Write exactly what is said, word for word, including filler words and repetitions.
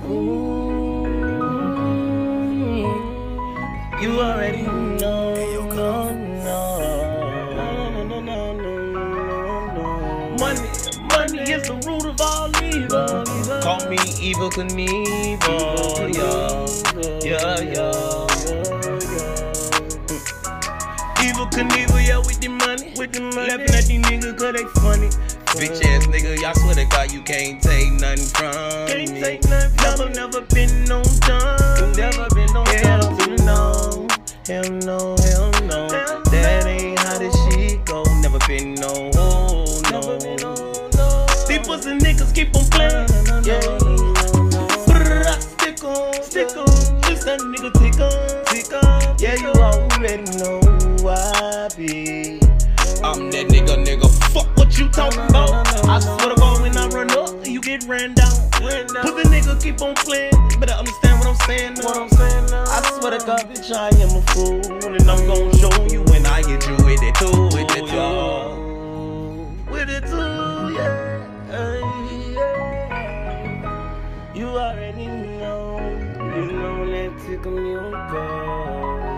Ooh, you already know. No, no, no, no, no, no. Money, money is the root of all evil. Call me Evel Knievel, yeah, yeah, yeah. Evel Knievel, yeah, with the money, with the money. Laughing at these niggas cause they funny. Bitch ass nigga, y'all swear to God you can't take nothing from can't me. Take nothing never, me. Never been no dumb. Never been no hell dumb. No, hell no, hell no. Hell that no. Ain't how this shit go. Never been no, oh, no. Never been no, no. These pussy niggas keep on playing. No, no, no, yeah. No, no, no. Stick on, stick on. Just that nigga tick on, tick on. Yeah, you already know who I be. I'm that nigga, nigga. Fuck what you talking about. I swear to God, when I run up, you get ran down. Pussy nigga keep on playing. You better understand what I'm saying now. What I'm saying now. I swear to God, bitch, I am a fool, and I'm gon' show you when I get you with it too, with it too, with it too, yeah. You already know, you know that tickle me on God.